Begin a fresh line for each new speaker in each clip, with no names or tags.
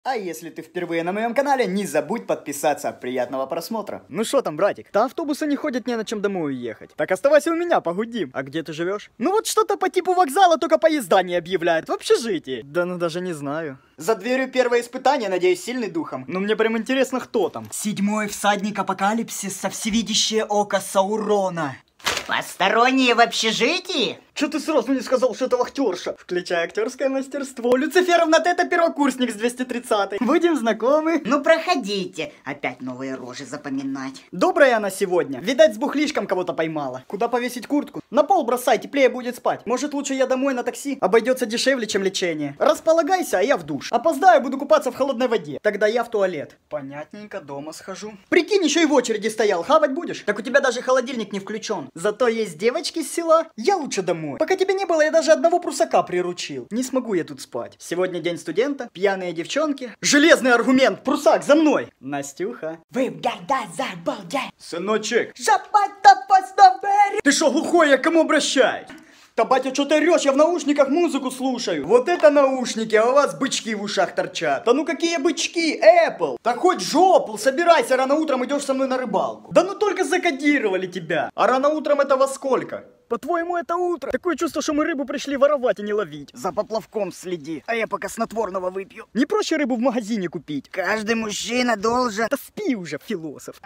А если ты впервые на моем канале, не забудь подписаться. Приятного просмотра. Ну что там, братик? Да автобусы не ходят, не на чем домой уехать. Так оставайся у меня, погудим. А где ты живешь? Ну вот что-то по типу вокзала, только поезда не объявляют. В общежитии. Да ну даже не знаю. За дверью первое испытание, надеюсь, сильный духом. Но мне прям интересно, кто там. 7-й всадник апокалипсиса, всевидящее око Саурона.
Посторонние в общежитии?
Че ты сразу не сказал, что это вахтерша? Включай актерское мастерство. Люциферовна, ты это первокурсник с 230-й. Будем знакомы.
Ну проходите. Опять новые рожи запоминать.
Добрая она сегодня. Видать, с бухлишком кого-то поймала. Куда повесить куртку? На пол бросай, теплее будет спать. Может, лучше я домой на такси? Обойдется дешевле, чем лечение. Располагайся, а я в душ. Опоздаю, буду купаться в холодной воде. Тогда я в туалет. Понятненько, дома схожу. Прикинь, еще и в очереди стоял. Хавать будешь? Так у тебя даже холодильник не включен. Зато есть девочки с села. Я лучше домой. Пока тебя не было, я даже одного прусака приручил. Не смогу я тут спать. Сегодня день студента, пьяные девчонки. Железный аргумент, прусак, за мной. Настюха.
Вы когда забалдяй.
Сыночек.
Шапата постабери.
Ты шо, глухой, я к кому обращаюсь? Да, батя, что ты орешь? Я в наушниках музыку слушаю. Вот это наушники, а у вас бычки в ушах торчат. Да ну какие бычки, Apple? Да хоть жопу, собирайся, рано утром идешь со мной на рыбалку. Да ну только закодировали тебя. А рано утром это во сколько? По-твоему, это утро? Такое чувство, что мы рыбу пришли воровать, а не ловить. За поплавком следи, а я пока снотворного выпью. Не проще рыбу в магазине купить?
Каждый мужчина должен...
Да спи уже, философ.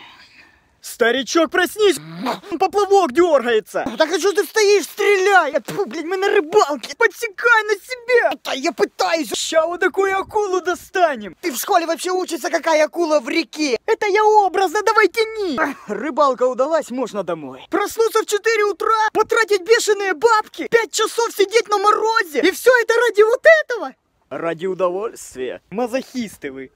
Старичок, проснись! Поплавок дергается!
Так а что ты стоишь, стреляй!
Фу, блядь, мы на рыбалке! Подсекай на себя!
Да я пытаюсь!
Ща вот такую акулу достанем!
Ты в школе вообще учишься, какая акула в реке?
Это я образно, давай тяни! Рыбалка удалась, можно домой. Проснуться в 4 утра, потратить бешеные бабки, 5 часов сидеть на морозе! И все это ради вот этого? Ради удовольствия. Мазохисты вы.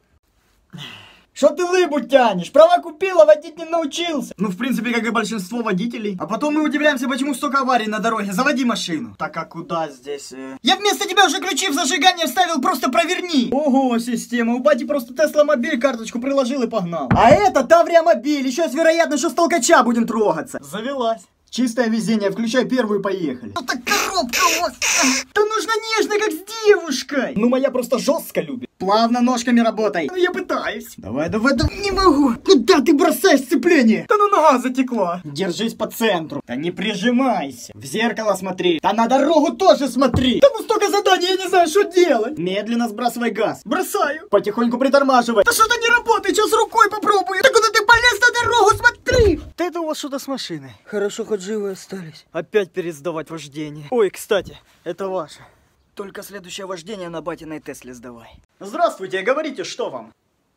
Что ты лыбу тянешь? Права купила, водить не научился. Ну, в принципе, как и большинство водителей. А потом мы удивляемся, почему столько аварий на дороге. Заводи машину. Так, а куда здесь? Я вместо тебя уже ключи в зажигание вставил, просто проверни. Ого, система. У бати просто Тесла-мобиль, карточку приложил и погнал. А это Таврия-мобиль. Еще есть вероятность, что с толкача будем трогаться. Завелась. Чистое везение, включай первую, поехали.
Ну так коробка у вас.
Да нужно нежно, как с девушкой. Ну, моя просто жестко любит. Плавно ножками работай. Ну, я пытаюсь. Давай, не могу. Куда ты бросаешь сцепление? Да ну нога затекла. Держись по центру. Да не прижимайся. В зеркало смотри. Да на дорогу тоже смотри. Да ну столько заданий, я не знаю, что делать. Медленно сбрасывай газ. Бросаю. Потихоньку притормаживай. Да что-то не работает, сейчас рукой попробую. Да куда ты полез на дорогу, смотри. Да это у вас что-то с машиной. Хорошо, хоть живы остались. Опять пересдавать вождение. Ой, кстати, это ваше. Только следующее вождение на батиной Тесле сдавай. Здравствуйте, говорите, что вам?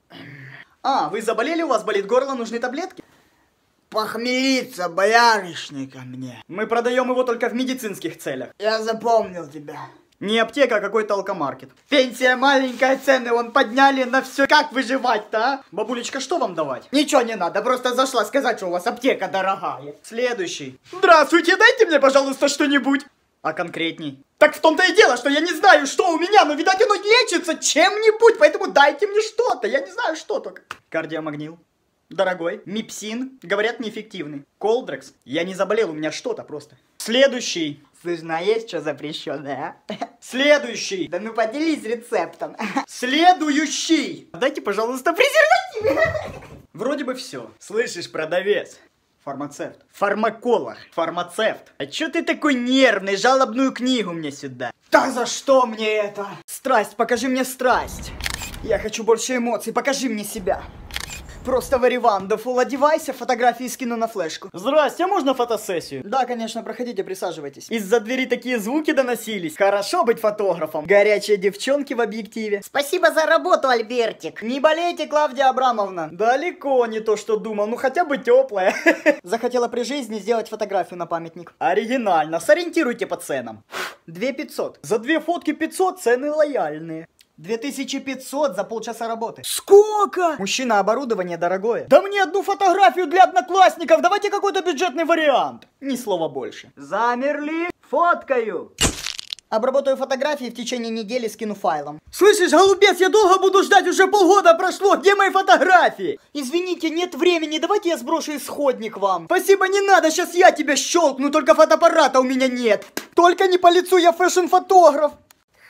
А, вы заболели, у вас болит горло, нужны таблетки?
Похмелиться, боярышника мне.
Мы продаем его только в медицинских целях.
Я запомнил тебя.
Не аптека, а какой-то алкомаркет. Пенсия маленькая, цены вон подняли на все. Как выживать-то, а? Бабулечка, что вам давать? Ничего не надо, просто зашла сказать, что у вас аптека дорогая. Следующий. Здравствуйте, дайте мне, пожалуйста, что-нибудь. А конкретней? Так в том-то и дело, что я не знаю, что у меня, но, видать, оно лечится чем-нибудь, поэтому дайте мне что-то, я не знаю, что только. Кардиомагнил. Дорогой. Мипсин. Говорят, неэффективный. Колдрекс. Я не заболел, у меня что-то просто. Следующий.
Слышь, ну а есть что запрещенное, а?
Следующий.
Да ну поделись рецептом.
Следующий. Дайте, пожалуйста, презерватив. Вроде бы все. Слышишь, продавец? Фармацевт. Фармаколог. Фармацевт. А чё ты такой нервный? Жалобную книгу мне сюда. Да за что мне это? Страсть, покажи мне страсть. Я хочу больше эмоций, покажи мне себя. Просто варивандофул, одевайся, фотографии скину на флешку. Здрасте, а можно фотосессию? Да, конечно, проходите, присаживайтесь. Из-за двери такие звуки доносились. Хорошо быть фотографом. Горячие девчонки в объективе.
Спасибо за работу, Альбертик.
Не болейте, Клавдия Абрамовна. Далеко не то, что думал, ну хотя бы теплая. Захотела при жизни сделать фотографию на памятник. Оригинально, сориентируйте по ценам. 2500. За 2 фотки 500, цены лояльные. 2500 за полчаса работы. Сколько? Мужчина, оборудование дорогое. Да мне одну фотографию для одноклассников. Давайте какой-то бюджетный вариант. Ни слова больше. Замерли? Фоткаю. Обработаю фотографии, в течение недели скину файлом. Слышишь, голубец, я долго буду ждать, уже полгода прошло. Где мои фотографии? Извините, нет времени, давайте я сброшу исходник вам. Спасибо, не надо, сейчас я тебя щелкну, только фотоаппарата у меня нет. Только не по лицу, я фэшн-фотограф.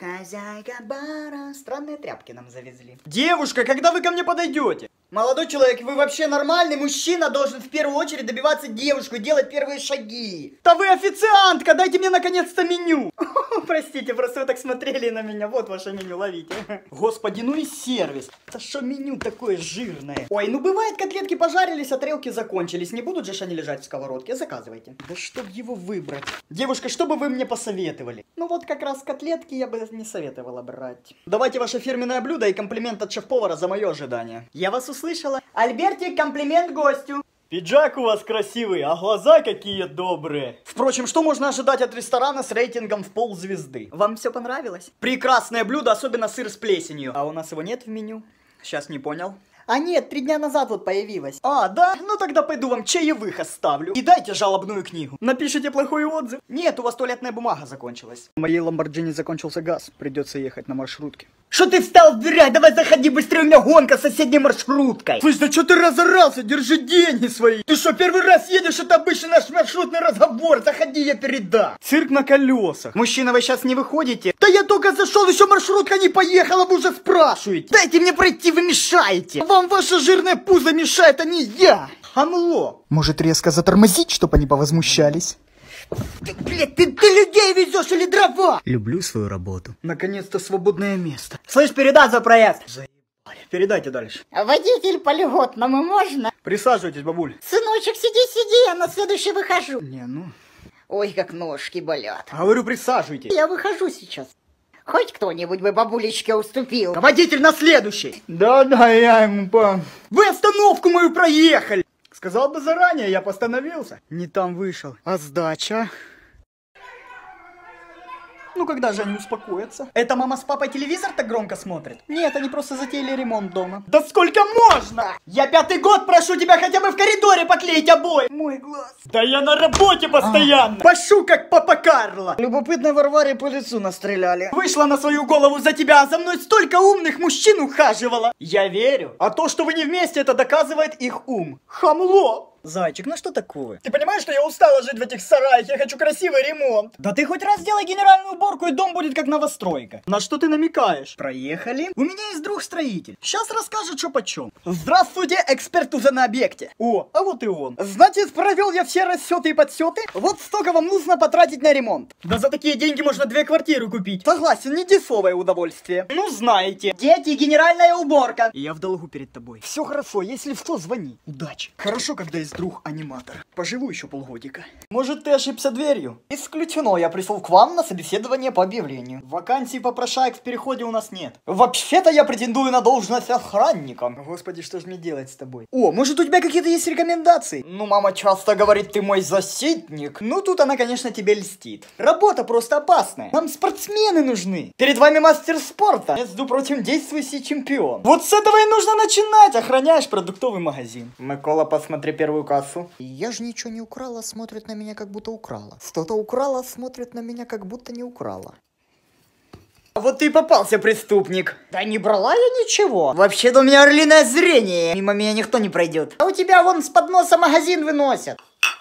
Хозяйка бара. Странные тряпки нам завезли.
Девушка, когда вы ко мне подойдете? Молодой человек, вы вообще нормальный? Мужчина должен в первую очередь добиваться девушку и делать первые шаги. Да вы официантка, дайте мне наконец-то меню. Простите, просто вы так смотрели на меня. Вот ваше меню, ловите. Господи, ну и сервис. Это что меню такое жирное? Ой, ну бывает, котлетки пожарились, а тарелки закончились. Не будут же они лежать в сковородке? Заказывайте. Да чтоб его выбрать. Девушка, что бы вы мне посоветовали? Ну вот как раз котлетки я бы не советовала брать. Давайте ваше фирменное блюдо и комплимент от шеф-повара за мое ожидание. Я вас услышала. Альбертик, комплимент гостю. Пиджак у вас красивый, а глаза какие добрые. Впрочем, что можно ожидать от ресторана с рейтингом в ползвезды? Вам все понравилось? Прекрасное блюдо, особенно сыр с плесенью. А у нас его нет в меню? Сейчас не понял. А нет, 3 дня назад вот появилась. А, да? Ну тогда пойду вам чаевых оставлю. И дайте жалобную книгу. Напишите плохой отзыв. Нет, у вас туалетная бумага закончилась. В моей Ламборджини закончился газ. Придется ехать на маршрутке. Что ты встал в дверях? Давай заходи быстрее, у меня гонка с соседней маршруткой. Слышь, да что ты разорался? Держи деньги свои. Ты что, первый раз едешь? Это обычно наш маршрутный разговор. Заходи, я передам. Цирк на колесах. Мужчина, вы сейчас не выходите? Да я только зашел, еще маршрутка не поехала, вы уже спрашиваете. Дайте мне пройти, вы мешаете. Вам ваше жирное пузо мешает, а не я. Хамло. Может резко затормозить, чтобы они повозмущались? Блядь, ты людей везешь или дрова? Люблю свою работу. Наконец-то свободное место. Слышь, передай за проезд. Заебали. Передайте дальше.
Водитель по льготному можно?
Присаживайтесь, бабуль.
Сыночек, сиди, я на следующий выхожу.
Не, ну...
Ой, как ножки болят.
Говорю, присаживайтесь.
Я выхожу сейчас. Хоть кто-нибудь бы бабулечке уступил.
Водитель на следующий. Да-да, я ему по... Вы остановку мою проехали. Сказал бы заранее, я постановился. Не там вышел. А сдача? Ну, когда же они успокоятся? Это мама с папой телевизор так громко смотрят? Нет, они просто затеяли ремонт дома. Да сколько можно? Я 5-й год прошу тебя хотя бы в коридоре поклеить обои. Мой глаз. Да я на работе постоянно. Пашу как папа Карло. Любопытной Варваре по лицу настреляли. Вышла на свою голову за тебя, а за мной столько умных мужчин ухаживала. Я верю. А то, что вы не вместе, это доказывает их ум. Хамло. Зайчик, ну что такое? Ты понимаешь, что я устала жить в этих сараях? Я хочу красивый ремонт. Да ты хоть раз сделай генеральную уборку, и дом будет как новостройка. На что ты намекаешь? Проехали. У меня есть друг-строитель. Сейчас расскажет, что почем. Здравствуйте, эксперт уже на объекте. О, а вот и он. Значит, провел я все расчеты и подсчеты. Вот столько вам нужно потратить на ремонт. Да за такие деньги можно 2 квартиры купить. Согласен, не дешевое удовольствие. Ну, знаете. Дети, генеральная уборка. Я в долгу перед тобой. Все хорошо, если что, звони. Удачи. Хорошо, когда есть друг-аниматор. Поживу еще полгодика. Может, ты ошибся дверью? Исключено, я пришел к вам на собеседование по объявлению. Вакансий попрошаек в переходе у нас нет. Вообще-то я претендую на должность охранника. Господи, что же мне делать с тобой? О, может, у тебя какие-то есть рекомендации? Ну, мама часто говорит, ты мой защитник. Ну, тут она, конечно, тебе льстит. Работа просто опасная. Нам спортсмены нужны. Перед вами мастер спорта. Между прочим, действующий чемпион. Вот с этого и нужно начинать. Охраняешь продуктовый магазин. Микола, посмотри первую кассу.
Я же ничего не украла, смотрит на меня, как будто украла. Что-то украла, смотрит на меня, как будто не украла.
А вот ты и попался, преступник.
Да не брала я ничего.
Вообще-то у меня орлиное зрение.
Мимо меня никто не пройдет. А у тебя вон с подноса магазин выносят.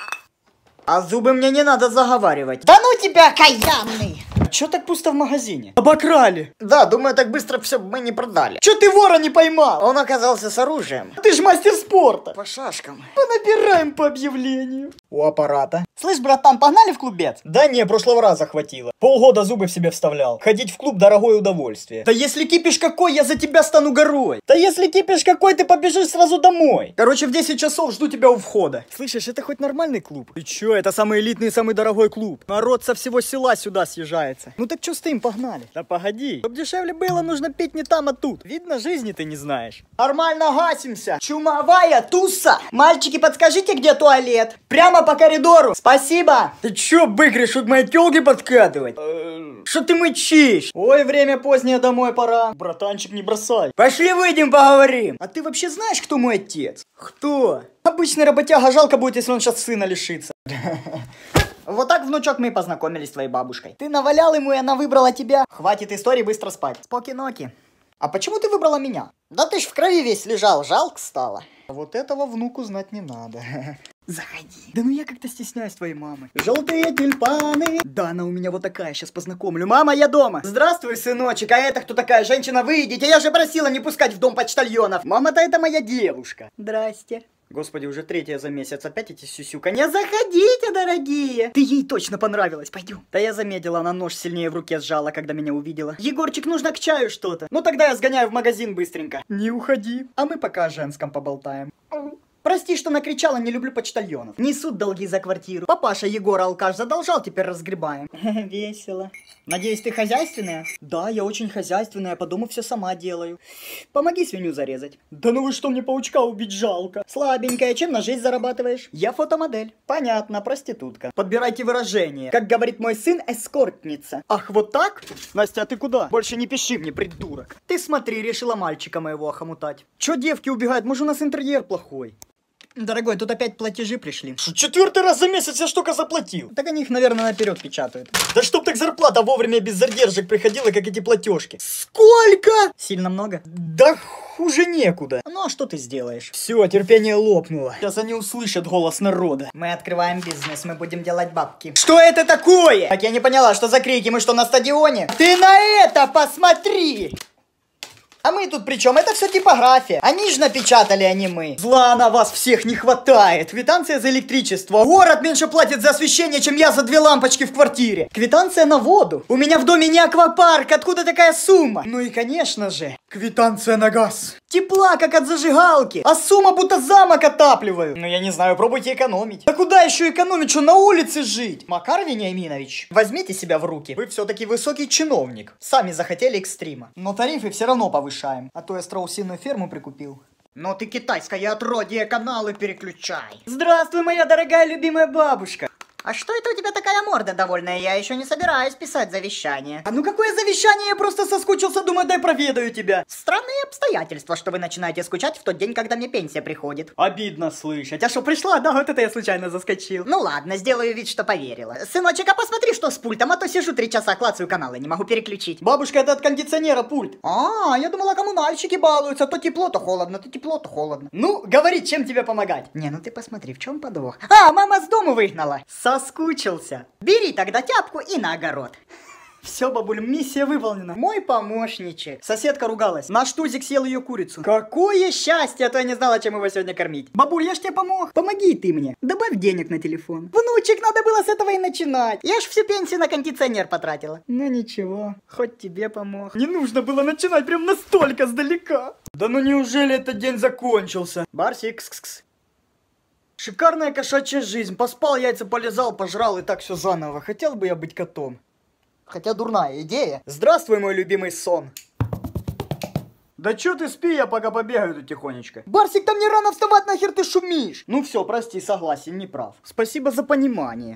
А зубы мне не надо заговаривать.
Да ну тебя, каянный!
Чё так пусто в магазине? Обокрали.
Да, думаю, так быстро все мы не продали.
Чё ты вора не поймал?
Он оказался с оружием.
Ты ж мастер спорта.
По шашкам.
Понабираем по объявлению. У аппарата.
Слышь, братан, погнали в клубец?
Да не, прошлого раза хватило. Полгода зубы в себе вставлял. Ходить в клуб дорогое удовольствие. Да если кипиш какой, я за тебя стану горой. Да если кипиш какой, ты побежишь сразу домой. Короче, в 10 часов жду тебя у входа. Слышишь, это хоть нормальный клуб? Ты чё, это самый элитный и самый дорогой клуб. Народ со всего села сюда съезжается. Ну так чё стоим, погнали. Да погоди. Чтоб дешевле было, нужно пить не там, а тут. Видно, жизни ты не знаешь. Нормально гасимся.
Чумовая туса. Мальчики, подскажите, где туалет? Прямо по коридору. Спасибо.
Ты чё, бык, решил к моей тёлке подкатывать? Что ты мычишь? Ой, время позднее, домой пора. Братанчик, не бросай. Пошли выйдем, поговорим. А ты вообще знаешь, кто мой отец? Кто? Обычный работяга, жалко будет, если он сейчас сына лишится.
Вот так, внучок, мы и познакомились с твоей бабушкой. Ты навалял ему, и она выбрала тебя.
Хватит истории, быстро спать.
Споки-ноки.
А почему ты выбрала меня?
Да ты ж в крови весь лежал, жалко стало.
Вот этого внуку знать не надо. Заходи. Да ну я как-то стесняюсь твоей мамы. Желтые тюльпаны. Да, она у меня вот такая, сейчас познакомлю. Мама, я дома. Здравствуй, сыночек, а это кто такая? Женщина, выйдите, я же просила не пускать в дом почтальонов. Мама-то это моя девушка. Здрасте. Господи, уже третья за месяц, опять эти сюсюканья. Заходите, дорогие. Ты ей точно понравилась, пойдем. Да я заметила, она нож сильнее в руке сжала, когда меня увидела. Егорчик, нужно к чаю что-то. Ну тогда я сгоняю в магазин быстренько. Не уходи, а мы пока о женском поболтаем. Прости, что накричала, не люблю почтальонов. Несут долги за квартиру. Папаша Егор алкаш задолжал, теперь разгребаем. Весело. Надеюсь, ты хозяйственная? Да, я очень хозяйственная, по дому все сама делаю. Помоги свинью зарезать. Да ну вы что, мне паучка убить жалко. Слабенькая, чем на жизнь зарабатываешь? Я фотомодель. Понятно, проститутка. Подбирайте выражение. Как говорит мой сын, эскортница. Ах, вот так? Настя, а ты куда? Больше не пиши мне, придурок. Ты смотри, решила мальчика моего охомутать. Че девки убегают? Может, у нас интерьер плохой? Дорогой, тут опять платежи пришли. Что, 4-й раз за месяц я штука заплатил? Так они их, наверное, наперед печатают. Да чтоб так зарплата вовремя без задержек приходила, как эти платежки. Сколько? Сильно много? Да хуже некуда. Ну а что ты сделаешь? Все, терпение лопнуло. Сейчас они услышат голос народа. Мы открываем бизнес, мы будем делать бабки. Что это такое? Так я не поняла, что за крики, мы что, на стадионе? Ты на это посмотри! А мы тут при чем? Это все типография. Они же напечатали, а не мы. Зла на вас всех не хватает. Квитанция за электричество. Город меньше платит за освещение, чем я за 2 лампочки в квартире. Квитанция на воду. У меня в доме не аквапарк. Откуда такая сумма? Ну и конечно же, квитанция на газ. Тепла, как от зажигалки. А сумма будто замок отапливают. Ну я не знаю, пробуйте экономить. Да куда еще экономить, что на улице жить? Макар Вениаминович, возьмите себя в руки. Вы все-таки высокий чиновник. Сами захотели экстрима. Но тарифы все равно повышают. А то я страусиную ферму прикупил. Но ты китайское отродье, каналы переключай. Здравствуй, моя дорогая любимая бабушка. А что это у тебя такая морда довольная? Я еще не собираюсь писать завещание. А ну какое завещание? Я просто соскучился, думаю, дай проведаю тебя. Странные обстоятельства, что вы начинаете скучать в тот день, когда мне пенсия приходит. Обидно слышать. А что, пришла? Да, вот это я случайно заскочил. Ну ладно, сделаю вид, что поверила. Сыночек, а посмотри, что с пультом, а то сижу 3 часа, клацаю каналы, не могу переключить. Бабушка, это от кондиционера пульт. А, я думала, коммунальщики балуются. То тепло, то холодно, то тепло, то холодно. Ну, говори, чем тебе помогать? Не, ну ты посмотри, в чем подвох. А, мама с дому выгнала. Соскучился. Бери тогда тяпку и на огород. Все, бабуль, миссия выполнена. Мой помощничек. Соседка ругалась. Наш тузик съел ее курицу. Какое счастье, а то я не знала, чем его сегодня кормить. Бабуль, я ж тебе помог. Помоги ты мне. Добавь денег на телефон. Внучек, надо было с этого и начинать. Я ж всю пенсию на кондиционер потратила. Ну ничего, хоть тебе помог. Не нужно было начинать прям настолько сдалека. Да ну неужели этот день закончился? Барсик, кс-кс. Шикарная кошачья жизнь. Поспал, яйца полезал, пожрал и так все заново. Хотел бы я быть котом. Хотя дурная идея. Здравствуй, мой любимый сон. Да чё ты спи, я пока побегаю тут тихонечко. Барсик, там не рано вставать, нахер ты шумишь? Ну все, прости, согласен, не прав. Спасибо за понимание.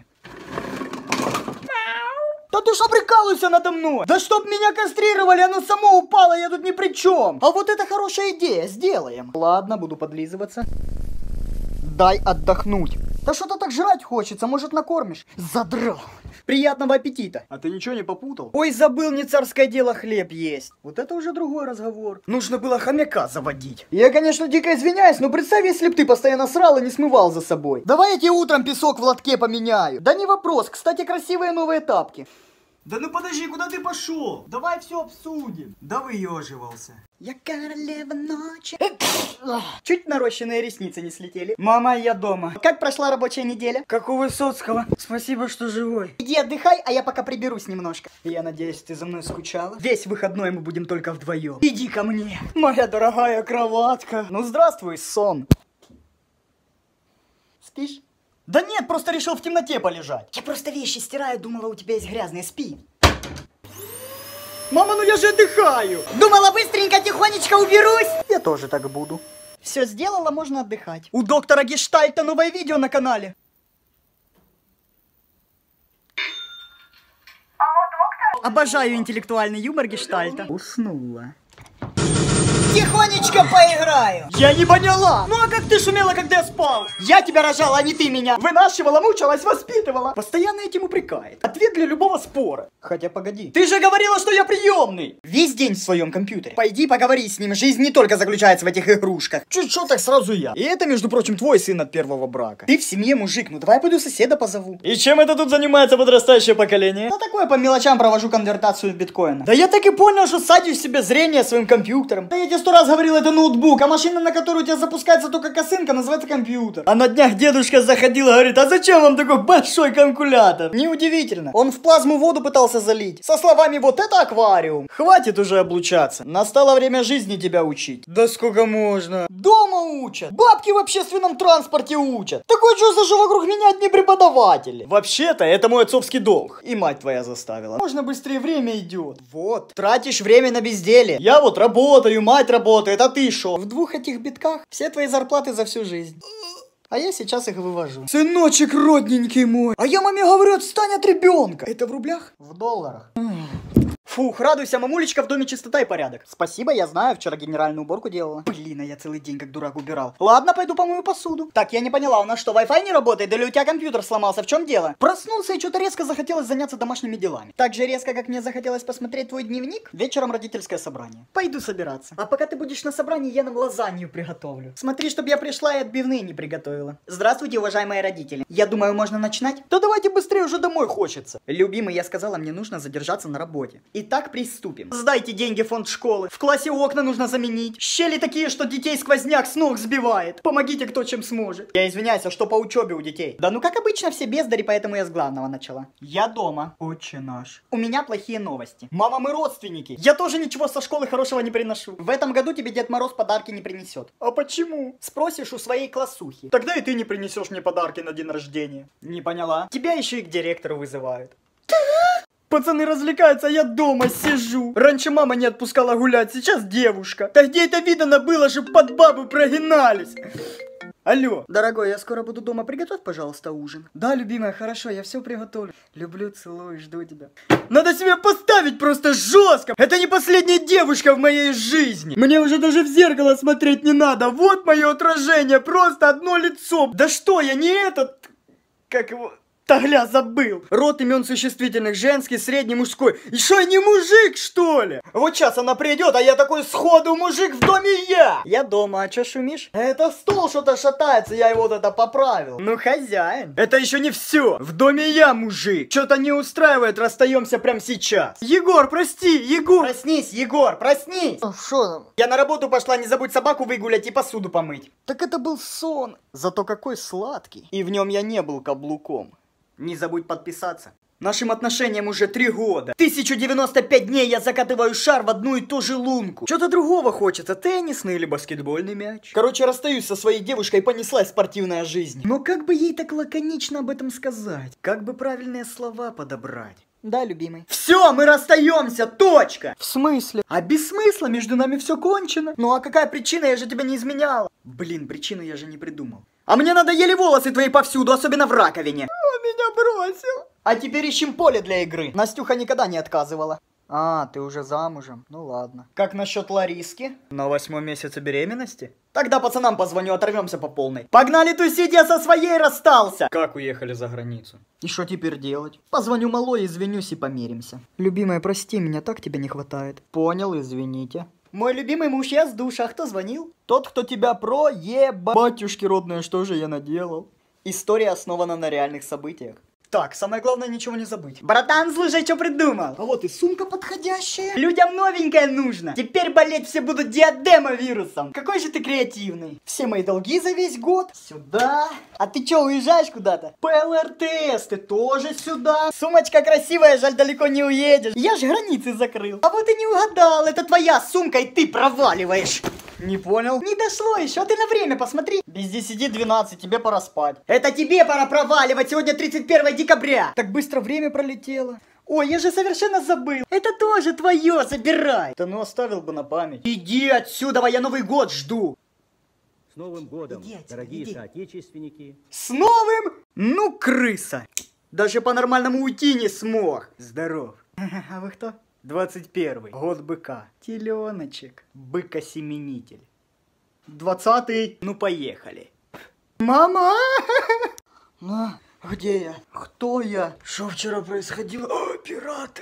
Да ты что прикалываешься надо мной? Да чтоб меня кастрировали, оно само упало, я тут ни при чем. А вот это хорошая идея, сделаем. Ладно, буду подлизываться. Дай отдохнуть. Да что-то так жрать хочется, может накормишь? Задрал. Приятного аппетита. А ты ничего не попутал? Ой, забыл, не царское дело хлеб есть. Вот это уже другой разговор. Нужно было хомяка заводить. Я, конечно, дико извиняюсь, но представь, если б ты постоянно срал и не смывал за собой. Давай я тебе утром песок в лотке поменяю. Да не вопрос, кстати, красивые новые тапки. Да ну подожди, куда ты пошел? Давай все обсудим. Да выеживался. Я королева ночи. Чуть нарощенные ресницы не слетели. Мама, я дома. Как прошла рабочая неделя? Как у Высоцкого. Спасибо, что живой. Иди отдыхай, а я пока приберусь немножко. Я надеюсь, ты за мной скучала? Весь выходной мы будем только вдвоем. Иди ко мне, моя дорогая кроватка. Ну здравствуй, сон. Спишь? Да нет, просто решил в темноте полежать. Я просто вещи стираю, думала, у тебя есть грязные, спи. Мама, ну я же отдыхаю. Думала, быстренько, тихонечко уберусь. Я тоже так буду. Все сделала, можно отдыхать. У доктора Гештальта новое видео на канале. Алло, доктор? Обожаю интеллектуальный юмор Гештальта. Уснула. тихонечко поиграю. Я не поняла. Ну а как ты шумела, когда я спал? Я тебя рожала, а не ты меня. Вынашивала, мучилась, воспитывала. Постоянно этим упрекает. Ответ для любого спора. Хотя погоди. Ты же говорила, что я приемный. Весь день в своем компьютере. Пойди поговори с ним. Жизнь не только заключается в этих игрушках. Чуть-чуть так сразу я. И это, между прочим, твой сын от первого брака. Ты в семье мужик. Ну давай я пойду соседа позову. И чем это тут занимается подрастающее поколение? Да такое, по мелочам провожу конвертацию в биткоина. Да я так и понял, что садишь себе зрение своим компьютером. Да я тебе 100 раз говорил, это ноутбук. А машина, на которую у тебя запускается только косынка, называется компьютер. А на днях дедушка заходил и говорит, а зачем вам такой большой калькулятор? Неудивительно. Он в плазму воду пытался залить. Со словами, вот это аквариум. Хватит уже облучаться. Настало время жизни тебя учить. Да сколько можно? Дома учат. Бабки в общественном транспорте учат. Такое чувство, что вокруг меня одни преподаватели. Вообще-то, это мой отцовский долг. И мать твоя заставила. Можно быстрее, время идет. Вот. Тратишь время на безделие. Я вот работаю, мать работает, а ты шо? В 2 этих битках все твои зарплаты за всю жизнь. А я сейчас их вывожу. Сыночек родненький мой. А я маме говорю, отстань от ребенка. Это в рублях? В долларах. Фух, радуйся, мамулечка, в доме чистота и порядок. Спасибо, я знаю, вчера генеральную уборку делала. Блин, а я целый день как дурак убирал. Ладно, пойду помою посуду. Так, я не поняла, у нас что, Wi-Fi не работает? Или у тебя компьютер сломался? В чем дело? Проснулся и что-то резко захотелось заняться домашними делами. Так же резко, как мне захотелось посмотреть твой дневник, вечером родительское собрание. Пойду собираться. А пока ты будешь на собрании, я нам лазанью приготовлю. Смотри, чтобы я пришла и отбивные не приготовила. Здравствуйте, уважаемые родители. Я думаю, можно начинать? Да давайте быстрее, уже домой хочется. Любимый, я сказала, мне нужно задержаться на работе. Итак, приступим. Сдайте деньги в фонд школы. В классе окна нужно заменить. Щели такие, что детей сквозняк с ног сбивает. Помогите, кто чем сможет. Я извиняюсь, а что по учебе у детей? Да ну как обычно, все бездари, поэтому я с главного начала. Я дома. Отче наш. У меня плохие новости. Мама, мы родственники. Я тоже ничего со школы хорошего не приношу. В этом году тебе Дед Мороз подарки не принесет. А почему? Спросишь у своей классухи. Тогда и ты не принесешь мне подарки на день рождения. Не поняла? Тебя еще и к директору вызывают. Пацаны развлекаются, а я дома сижу. Раньше мама не отпускала гулять, сейчас девушка. Да где это видано было, чтобы под бабу прогинались? Алло. Дорогой, я скоро буду дома. Приготовь, пожалуйста, ужин. Да, любимая, хорошо, я все приготовлю. Люблю, целую, жду тебя. Надо себя поставить просто жестко. Это не последняя девушка в моей жизни. Мне уже даже в зеркало смотреть не надо. Вот мое отражение, просто одно лицо. Да что, я не этот... Как его... Тагля, забыл. Род имен существительных: женский, средний, мужской. И что, я не мужик, что ли? Вот сейчас она придет, а я такой сходу мужик, в доме я. Я дома, а чё шумишь? Это стол что-то шатается, я его вот это поправил. Ну, хозяин. Это еще не все. В доме я мужик. Что-то не устраивает, расстаемся прямо сейчас. Егор, прости, Егор. Проснись, Егор, проснись. Что там? Я на работу пошла, не забудь собаку выгулять и посуду помыть. Так это был сон. Зато какой сладкий. И в нем я не был каблуком. Не забудь подписаться. Нашим отношениям уже 3 года. 1095 дней я закатываю шар в одну и ту же лунку. Что-то другого хочется. Теннисный или баскетбольный мяч. Короче, расстаюсь со своей девушкой, понеслась спортивная жизнь. Но как бы ей так лаконично об этом сказать? Как бы правильные слова подобрать? Да, любимый. Все, мы расстаемся, точка. В смысле? А без смысла, между нами все кончено. Ну а какая причина? Я же тебя не изменяла. Блин, причину я же не придумал. А мне надоели волосы твои повсюду, особенно в раковине. Он меня бросил. А теперь ищем поле для игры. Настюха никогда не отказывала. А, ты уже замужем? Ну ладно. Как насчет Лариски? На 8-м месяце беременности? Тогда пацанам позвоню, оторвемся по полной. Погнали тусить, я со своей расстался. Как уехали за границу? И что теперь делать? Позвоню малой, извинюсь и помиримся. Любимая, прости меня, так тебе не хватает. Понял, извините. Мой любимый муж, я с душа. А кто звонил? Тот, кто тебя проеба... Батюшки родные, что же я наделал? История основана на реальных событиях. Так, самое главное, ничего не забыть. Братан, слушай, что придумал? А вот и сумка подходящая. Людям новенькое нужно. Теперь болеть все будут диадемовирусом. Какой же ты креативный. Все мои долги за весь год. Сюда. А ты что, уезжаешь куда-то? ПЛР-тест, ты тоже сюда. Сумочка красивая, жаль, далеко не уедешь. Я же границы закрыл. А вот и не угадал. Это твоя сумка, и ты проваливаешь. Не понял? Не дошло еще, а ты на время посмотри. Без 10-12, тебе пора спать. Это тебе пора проваливать, сегодня 31 декабря. Так быстро время пролетело. Ой, я же совершенно забыл. Это тоже твое, забирай. Да ну оставил бы на память. Иди отсюда, я Новый год жду.
С Новым годом, дорогие соотечественники.
С новым? Ну, крыса. Даже по-нормальному уйти не смог. Здоров. А вы кто? 21-й. Год быка. Теленочек. Быкосеменитель. 20-й. Ну, поехали. Мама! На, где я? Кто я? Что вчера происходило? О, пираты!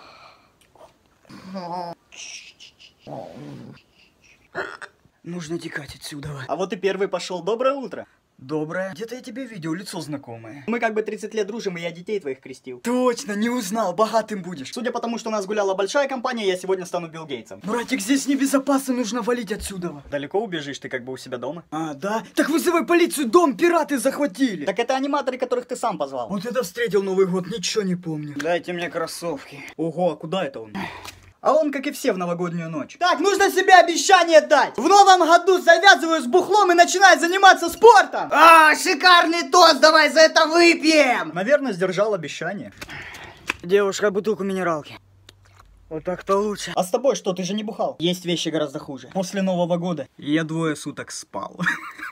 Нужно текать отсюда. А вот и первый пошел. Доброе утро. Доброе. Где-то я тебя видел, лицо знакомое. Мы как бы 30 лет дружим, и я детей твоих крестил. Точно, не узнал, богатым будешь. Судя по тому, что у нас гуляла большая компания, я сегодня стану Билл Гейтсом. Братик, здесь небезопасно, нужно валить отсюда. Далеко убежишь, ты как бы у себя дома? А, да? Так вызывай полицию, дом пираты захватили. Так это аниматоры, которых ты сам позвал. Вот это встретил Новый год, ничего не помню. Дайте мне кроссовки. Ого, а куда это он? А он, как и все, в новогоднюю ночь. Так, нужно себе обещание дать. В новом году завязываю с бухлом и начинаю заниматься спортом. А, шикарный тост, давай за это выпьем. Наверное, сдержал обещание. Девушка, бутылку минералки. Вот так-то лучше. А с тобой что, ты же не бухал? Есть вещи гораздо хуже. После Нового года я 2 суток спал.